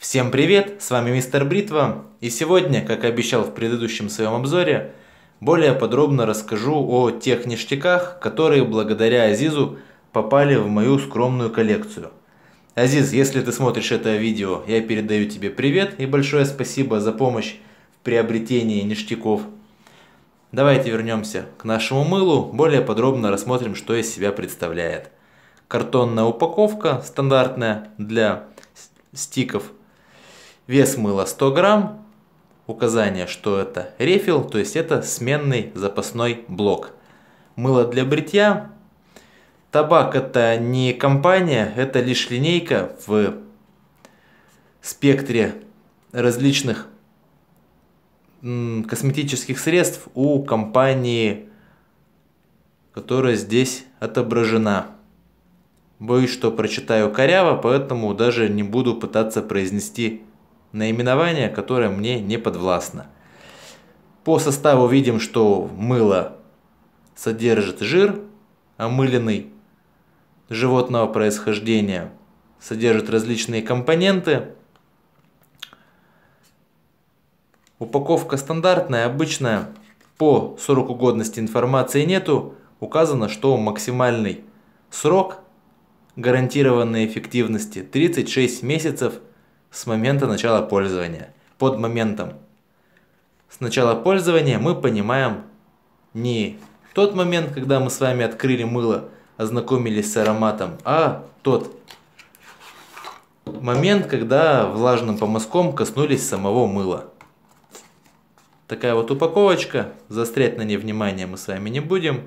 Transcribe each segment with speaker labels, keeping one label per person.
Speaker 1: Всем привет, с вами Мистер Бритва, и сегодня, как и обещал в предыдущем своем обзоре, более подробно расскажу о тех ништяках, которые благодаря Азизу попали в мою скромную коллекцию. Азиз, если ты смотришь это видео, я передаю тебе привет и большое спасибо за помощь в приобретении ништяков. Давайте вернемся к нашему мылу, более подробно рассмотрим, что из себя представляет. Картонная упаковка, стандартная для стиков. Вес мыла 100 грамм. Указание, что это рефил, то есть это сменный запасной блок. Мыло для бритья. Табак это не компания, это лишь линейка в спектре различных косметических средств у компании, которая здесь отображена. Боюсь, что прочитаю коряво, поэтому даже не буду пытаться произнести наименование, которое мне не подвластно. По составу видим, что мыло содержит жир омыленный животного происхождения, содержит различные компоненты. Упаковка стандартная, обычная, по сроку годности информации нету. Указано, что максимальный срок гарантированной эффективности 36 месяцев с момента начала пользования. Под моментом с начала пользования мы понимаем не тот момент, когда мы с вами открыли мыло, ознакомились с ароматом, а тот момент, когда влажным помазком коснулись самого мыла. Такая вот упаковочка, заострять на ней внимание мы с вами не будем.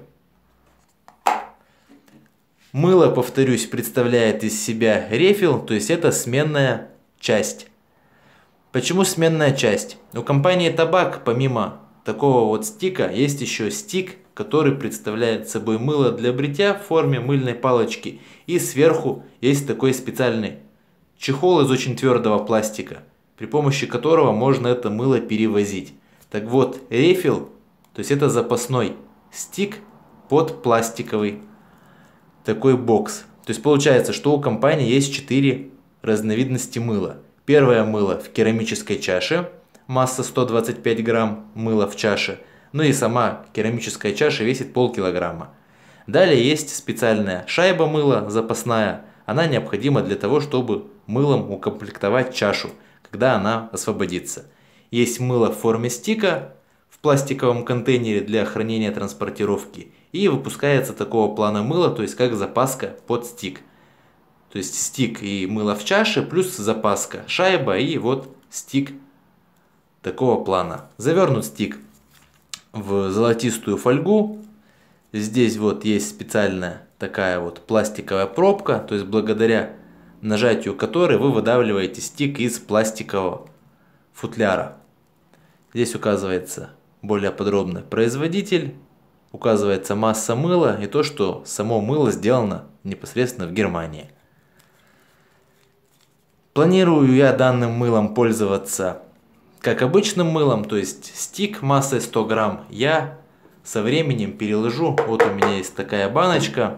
Speaker 1: Мыло, повторюсь, представляет из себя рефил, то есть это сменная часть. Почему сменная часть? У компании Табак, помимо такого вот стика, есть еще стик, который представляет собой мыло для бритья в форме мыльной палочки. И сверху есть такой специальный чехол из очень твердого пластика, при помощи которого можно это мыло перевозить. Так вот, рефил, то есть это запасной стик под пластиковый такой бокс. То есть получается, что у компании есть 4 разновидности мыла. Первое мыло в керамической чаше, масса 125 грамм мыла в чаше, ну и сама керамическая чаша весит полкилограмма. Далее есть специальная шайба мыла запасная, она необходима для того, чтобы мылом укомплектовать чашу, когда она освободится. Есть мыло в форме стика в пластиковом контейнере для хранения транспортировки и выпускается такого плана мыло, то есть как запаска под стик. То есть стик и мыло в чаше, плюс запаска, шайба и вот стик такого плана. Завернут стик в золотистую фольгу. Здесь вот есть специальная такая вот пластиковая пробка, то есть благодаря нажатию которой вы выдавливаете стик из пластикового футляра. Здесь указывается более подробно производитель, указывается масса мыла и то, что само мыло сделано непосредственно в Германии. Планирую я данным мылом пользоваться как обычным мылом, то есть стик массой 100 грамм я со временем переложу. Вот у меня есть такая баночка.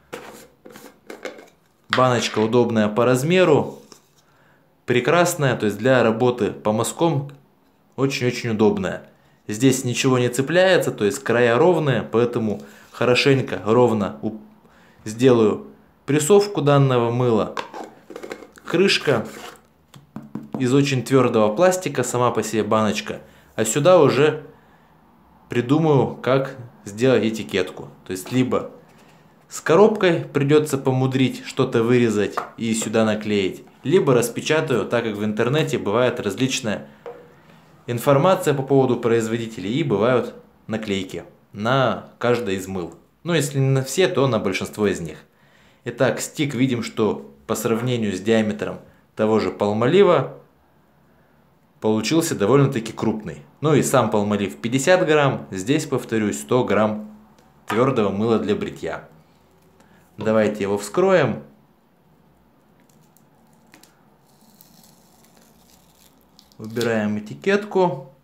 Speaker 1: Баночка удобная по размеру, прекрасная, то есть для работы по мазкам очень-очень удобная. Здесь ничего не цепляется, то есть края ровные, поэтому хорошенько ровно сделаю прессовку данного мыла. Крышка из очень твердого пластика, сама по себе баночка. А сюда уже придумаю, как сделать этикетку. То есть либо с коробкой придется помудрить, что-то вырезать и сюда наклеить. Либо распечатаю, так как в интернете бывает различная информация по поводу производителей и бывают наклейки на каждый из мыл. Ну, если не на все, то на большинство из них. Итак, стик видим, что по сравнению с диаметром того же Palmolive получился довольно-таки крупный. Ну и сам Palmolive 50 грамм, здесь, повторюсь, 100 грамм твердого мыла для бритья. Давайте его вскроем. Убираем этикетку.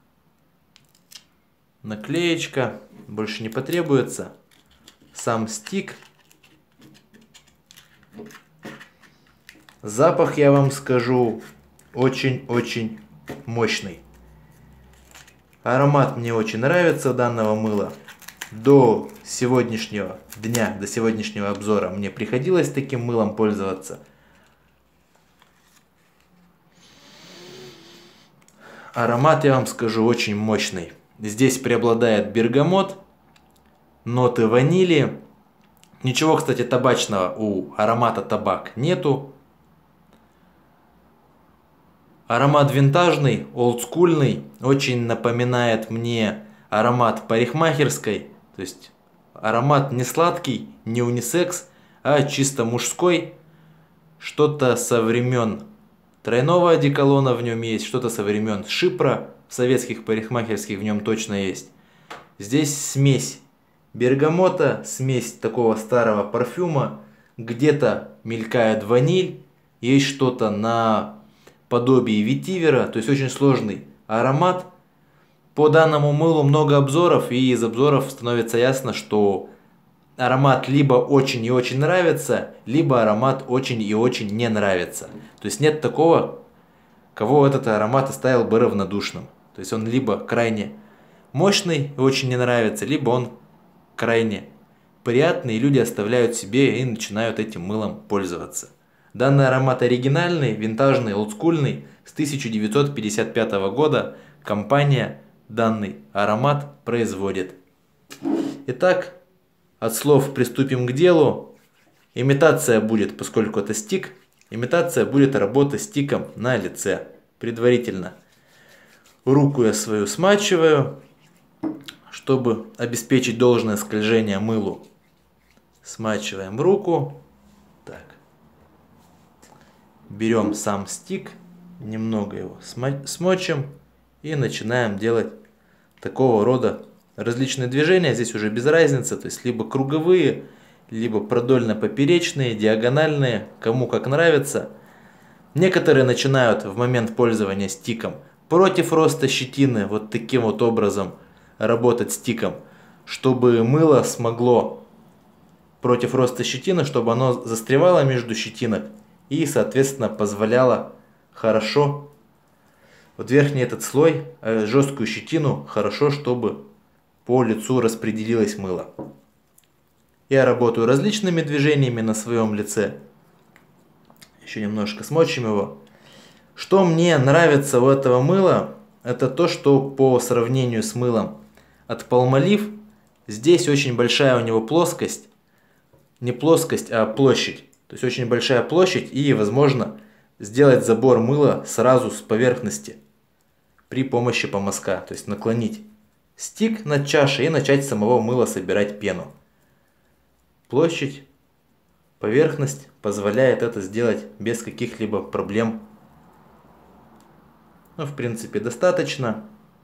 Speaker 1: Наклеечка больше не потребуется. Сам стик. Запах, я вам скажу, очень-очень мощный. Аромат мне очень нравится данного мыла. До сегодняшнего дня, до сегодняшнего обзора мне приходилось таким мылом пользоваться. Аромат, я вам скажу, очень мощный. Здесь преобладает бергамот, ноты ванили. Ничего, кстати, табачного у аромата табак нету. Аромат винтажный, олдскульный, очень напоминает мне аромат парикмахерской. То есть аромат не сладкий, не унисекс, а чисто мужской. Что-то со времен тройного одеколона в нем есть, что-то со времен Шипра, советских парикмахерских в нем точно есть. Здесь смесь бергамота, смесь такого старого парфюма, где-то мелькает ваниль, есть что-то на подобие ветивера, то есть очень сложный аромат. По данному мылу много обзоров, и из обзоров становится ясно, что аромат либо очень и очень нравится, либо аромат очень и очень не нравится. То есть нет такого, кого этот аромат оставил бы равнодушным. То есть он либо крайне мощный и очень не нравится, либо он крайне приятный, и люди оставляют себе и начинают этим мылом пользоваться. Данный аромат оригинальный, винтажный, олдскульный, с 1955 года компания данный аромат производит. Итак, от слов приступим к делу. Имитация будет, поскольку это стик, имитация будет работа стиком на лице. Предварительно руку я свою смачиваю, чтобы обеспечить должное скольжение мылу. Смачиваем руку. Так. Берем сам стик, немного его смочим и начинаем делать такого рода различные движения. Здесь уже без разницы, то есть либо круговые, либо продольно-поперечные, диагональные, кому как нравится. Некоторые начинают в момент пользования стиком против роста щетины вот таким вот образом работать стиком, чтобы мыло смогло против роста щетины, чтобы оно застревало между щетинок и, соответственно, позволяло хорошо вот верхний этот слой, жесткую щетину, хорошо, чтобы по лицу распределилось мыло. Я работаю различными движениями на своем лице. Еще немножко смочим его. Что мне нравится у этого мыла, это то, что по сравнению с мылом от Palmolive, здесь очень большая у него плоскость. Не плоскость, а площадь. То есть очень большая площадь, и возможно сделать забор мыла сразу с поверхности при помощи помазка. То есть наклонить стик над чашей и начать с самого мыла собирать пену. Площадь, поверхность позволяет это сделать без каких-либо проблем. Ну, в принципе, достаточно.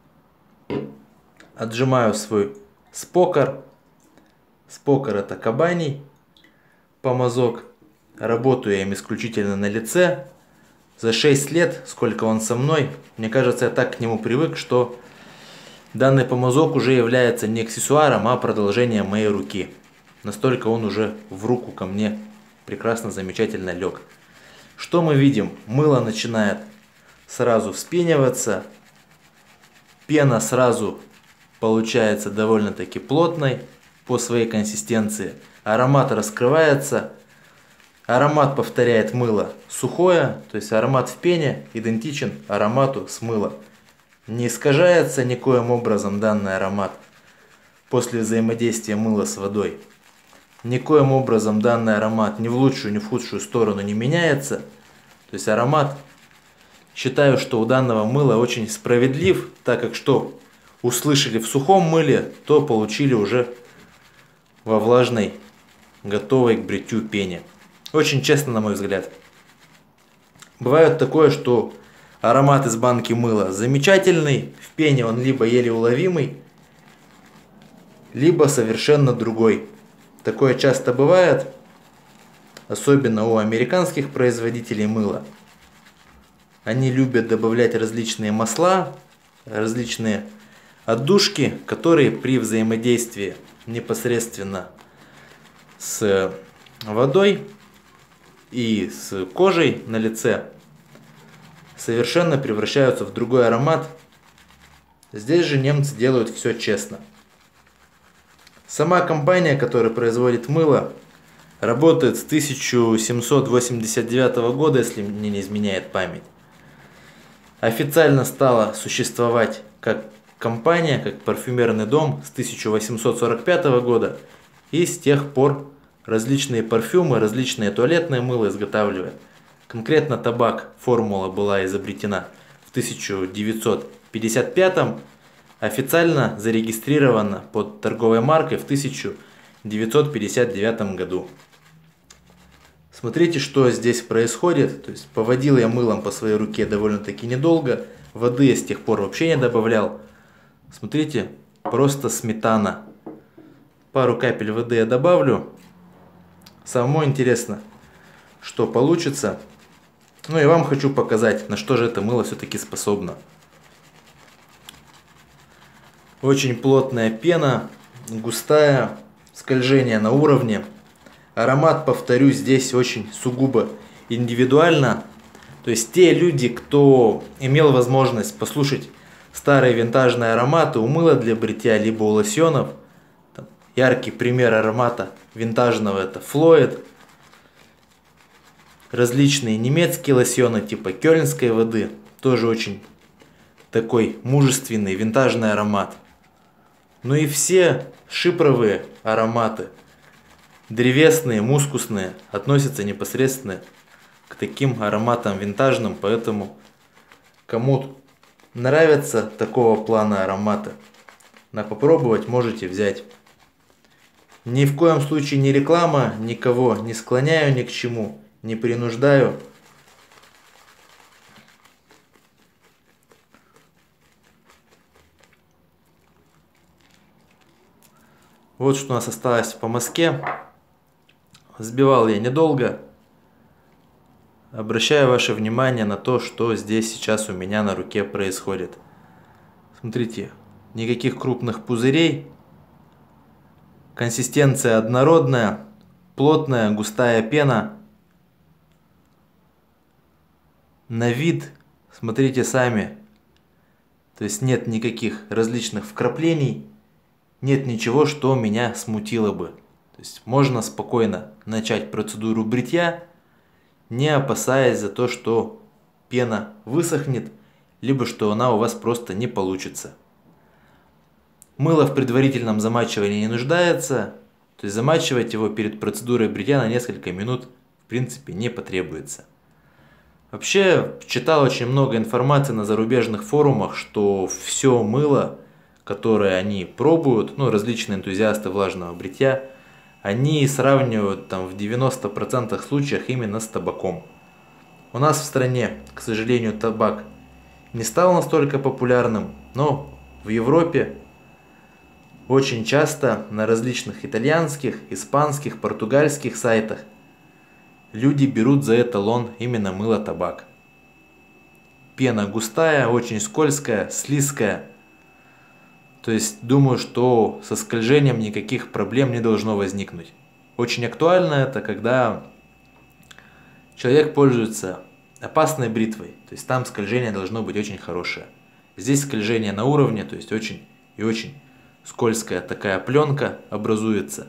Speaker 1: Отжимаю свой спокер. Спокер — это кабаний помазок. Работаю я им исключительно на лице. За 6 лет, сколько он со мной, мне кажется, я так к нему привык, что данный помазок уже является не аксессуаром, а продолжением моей руки. Настолько он уже в руку ко мне прекрасно, замечательно лег. Что мы видим? Мыло начинает сразу вспениваться. Пена сразу получается довольно-таки плотной по своей консистенции. Аромат раскрывается. Аромат повторяет мыло сухое, то есть аромат в пене идентичен аромату с мыла. Не искажается никоим образом данный аромат после взаимодействия мыла с водой. Никоим образом данный аромат ни в лучшую, ни в худшую сторону не меняется. То есть аромат, считаю, что у данного мыла очень справедлив, так как что услышали в сухом мыле, то получили уже во влажной, готовой к бритью пене. Очень честно, на мой взгляд. Бывает такое, что аромат из банки мыла замечательный, в пене он либо еле уловимый, либо совершенно другой. Такое часто бывает, особенно у американских производителей мыла. Они любят добавлять различные масла, различные отдушки, которые при взаимодействии непосредственно с водой и с кожей на лице совершенно превращаются в другой аромат. Здесь же немцы делают все честно. Сама компания, которая производит мыло, работает с 1789 года, если мне не изменяет память. Официально стала существовать как компания, как парфюмерный дом с 1845 года. И с тех пор различные парфюмы, различные туалетные мыла изготавливает. Конкретно табак формула была изобретена в 1955, официально зарегистрирована под торговой маркой в 1959 году. Смотрите, что здесь происходит. То есть поводил я мылом по своей руке довольно-таки недолго. Воды я с тех пор вообще не добавлял. Смотрите, просто сметана. Пару капель воды я добавлю. Самое интересно, что получится. Ну и вам хочу показать, на что же это мыло все-таки способно. Очень плотная пена, густая, скольжение на уровне. Аромат, повторюсь, здесь очень сугубо индивидуально. То есть те люди, кто имел возможность послушать старые винтажные ароматы у мыла для бритья, либо у лосьонов. Яркий пример аромата винтажного — это Флоид. Различные немецкие лосьоны типа кёльнской воды. Тоже очень такой мужественный винтажный аромат. Ну и все шипровые ароматы, древесные, мускусные, относятся непосредственно к таким ароматам винтажным. Поэтому кому нравятся такого плана ароматы, на попробовать можете взять. Ни в коем случае не реклама, никого не склоняю ни к чему, не принуждаю. Вот что у нас осталось по мазке. Взбивал я недолго. Обращаю ваше внимание на то, что здесь сейчас у меня на руке происходит. Смотрите, никаких крупных пузырей. Консистенция однородная, плотная, густая пена. На вид, смотрите сами, то есть нет никаких различных вкраплений, нет ничего, что меня смутило бы. То есть можно спокойно начать процедуру бритья, не опасаясь за то, что пена высохнет, либо что она у вас просто не получится. Мыло в предварительном замачивании не нуждается, то есть замачивать его перед процедурой бритья на несколько минут в принципе не потребуется. Вообще, читал очень много информации на зарубежных форумах, что все мыло, которое они пробуют, ну, различные энтузиасты влажного бритья, они сравнивают там в 90% случаях именно с табаком. У нас в стране, к сожалению, табак не стал настолько популярным, но в Европе очень часто на различных итальянских, испанских, португальских сайтах люди берут за эталон именно мыло табак. Пена густая, очень скользкая, слизкая. То есть думаю, что со скольжением никаких проблем не должно возникнуть. Очень актуально это, когда человек пользуется опасной бритвой. То есть там скольжение должно быть очень хорошее. Здесь скольжение на уровне, то есть очень и очень скользкая такая пленка образуется.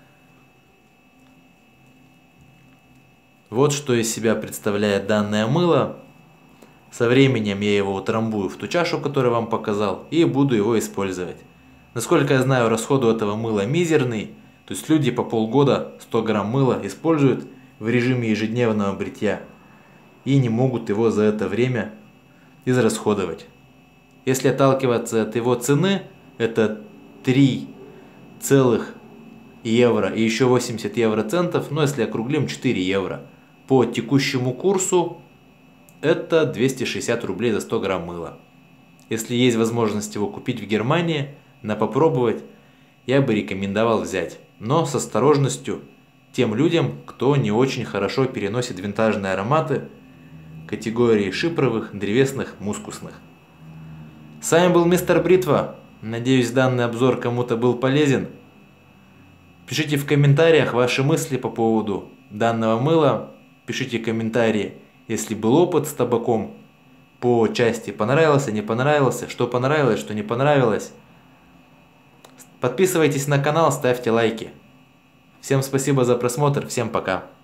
Speaker 1: Вот что из себя представляет данное мыло. Со временем я его утрамбую в ту чашу, которую вам показал, и буду его использовать. Насколько я знаю, расход у этого мыла мизерный. То есть люди по полгода 100 грамм мыла используют в режиме ежедневного бритья и не могут его за это время израсходовать. Если отталкиваться от его цены, это 3 евро и еще 80 евроцентов, но если округлим, 4 евро. По текущему курсу это 260 рублей за 100 грамм мыла. Если есть возможность его купить в Германии, на попробовать, я бы рекомендовал взять. Но с осторожностью тем людям, кто не очень хорошо переносит винтажные ароматы категории шипровых, древесных, мускусных. С вами был Мистер Бритва. Надеюсь, данный обзор кому-то был полезен. Пишите в комментариях ваши мысли по поводу данного мыла. Пишите комментарии, если был опыт с табаком. по части понравился, не понравился, что понравилось, что не понравилось. Подписывайтесь на канал, ставьте лайки. Всем спасибо за просмотр, всем пока.